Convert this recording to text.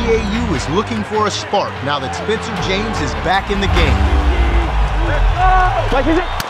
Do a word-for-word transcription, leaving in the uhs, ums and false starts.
A U is looking for a spark now that Spencer James is back in the game. Let's go!